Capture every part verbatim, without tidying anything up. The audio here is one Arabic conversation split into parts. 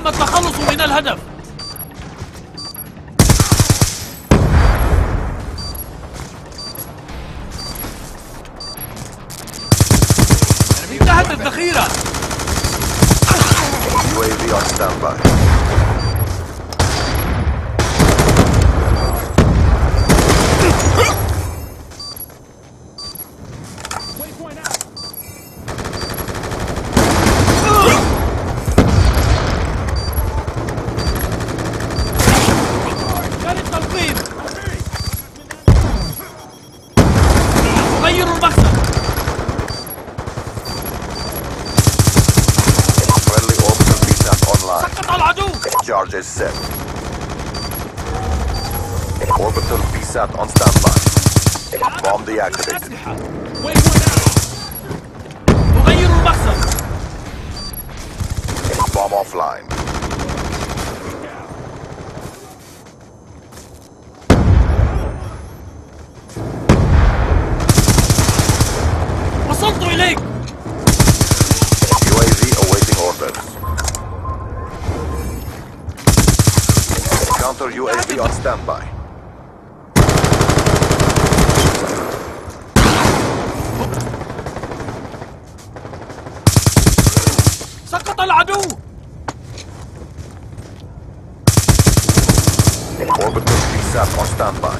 تم التخلص من الهدف. انتهت الذخيرة. يو إيه في on standby. Charge is set. Orbital V SAT on standby. Bomb deactivated. أغير المخزن. Bomb offline. وصلت إليك. يو إيه في awaiting orders. Counter يو إيه في on standby. سقط العدو. Orbital V SAT on standby.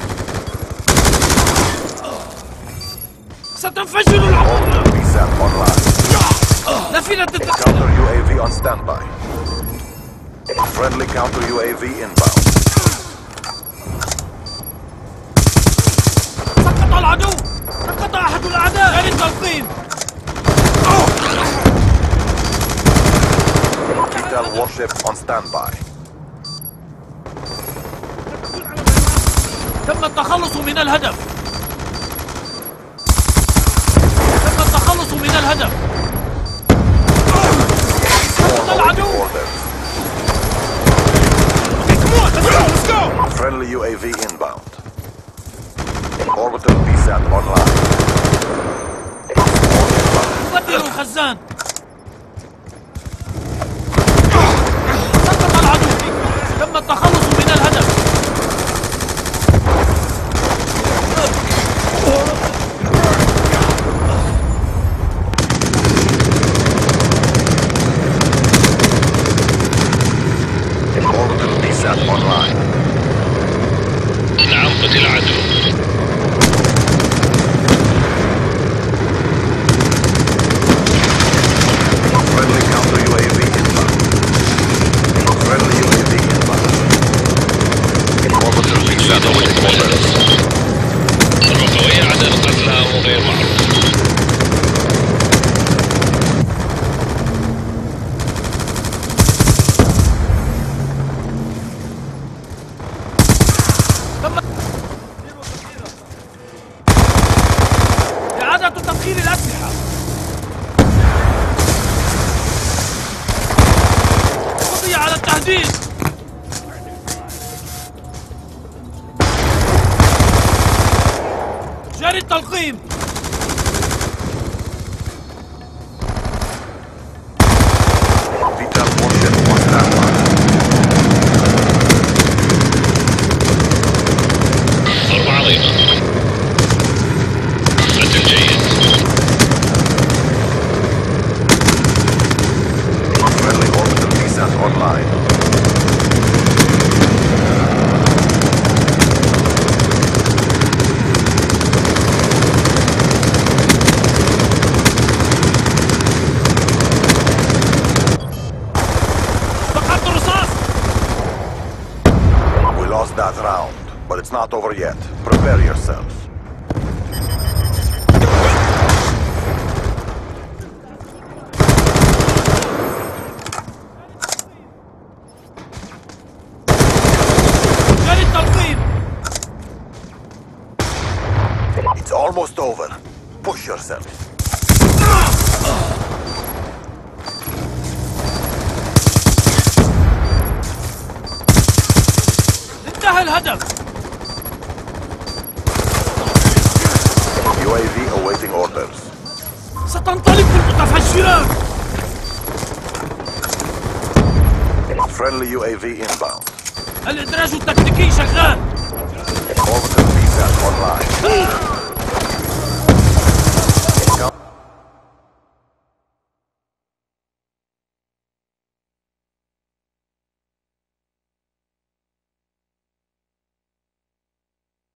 ستنفجر العقول. V SAT online. نافذة التخطيط. Counter يو إيه في on standby. Friendly counter يو إيه في inbound. سقط العدو. سقط أحد الأعداء. جاري التلقيم. Vital warship on standby. تم التخلص من الهدف. تم التخلص من الهدف. سقط العدو. Friendly يو إيه في inbound. Orbital V SAT online. بدل الخزان. سقط العدو. تم التخلص من الهدف. Orbital V SAT online. نعم قتل العدو. Friendly counter يو إيه في inbound. Friendly يو إيه في inbound. Orbital V SAT awaiting orders. ضربة قوية عدد قتلى وغير معروف. إعادة تبخير الأسلحة. قضي على التهديد. جاري التلقيم. Vital warship on standby. ضربة عظيمة. قتل جيد. Friendly orbital V SAT online. فقدت الرصاص. We lost that round, but it's not over yet. Prepare yourself. جاري التلقيم. It's almost over. Push yourself. انتهى الهدف. يو إيه في awaiting orders. ستنطلق المتفجرات. Friendly U A V inbound. الإدراج التكتيكي شغال.